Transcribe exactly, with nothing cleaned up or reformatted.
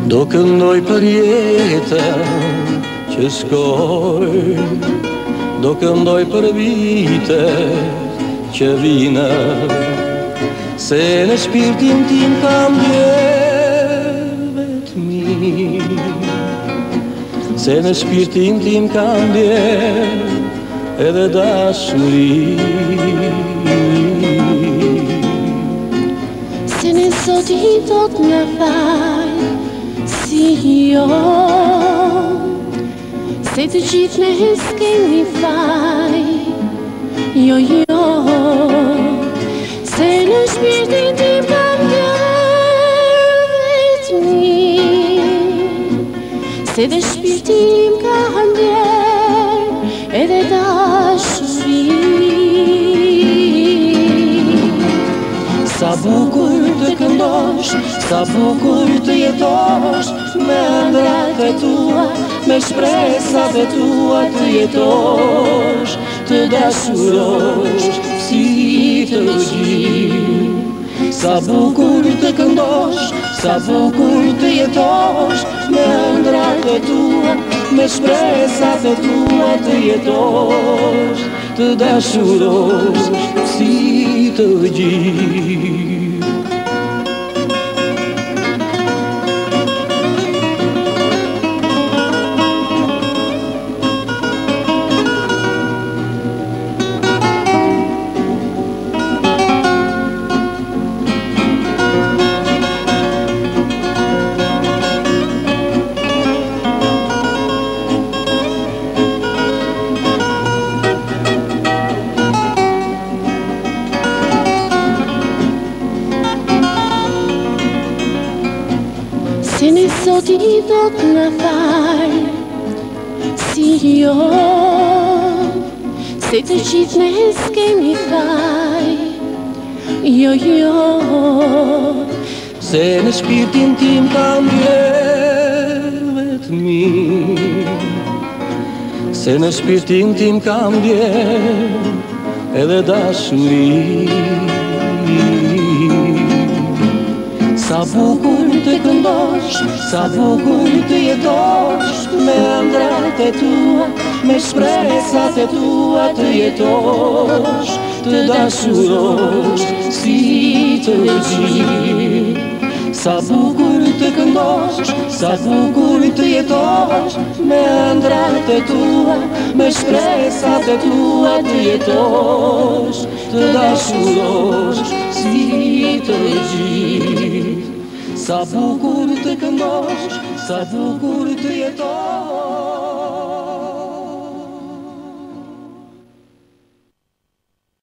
Do këndoj për jetën që shkoj, do këndoj për vitet që vine, se në shpirtin tim kam ndjer vetmi, se në shpirtin tim kam ndjer edhe dashuri. Se në zoti do t'na fal si jo, se të gjithë ne s'kemi faj, jo jo, se në shpirtin tim kam ndjer vetmi, se në shpirtin tim kam ndjer edhe dashuri. Sa bukur të këndosh, sa bukur të jetosh, me ëndrat e tua, me shpresat e tua të jetosh, të dashurosh si të gjithë. Sa bukur të këndosh, sa bukur të jetosh, me ëndrat e tua, me shpresat e tua të jetosh, të dashurosh si të gjithë. Se në zoti do t'na fal si jo, se të gjithë ne s'kemi faj, jo jo, se në shpirtin tim kam ndjer vetmi, se në shpirtin tim kam ndjer edhe dashuri. Sa bukur të këndosh, sa bukur të jetosh, me ëndrat e tua, me shpresat e tua të jetosh, të dashurosh si të gjithë. Sa bukur të këndosh, sa bukur të jetosh, me ëndrat e tua, me shpresat e tua të jetosh, të dashurosh si të gjithë. Sa bukur të këndosh, sa bukur të jetosh.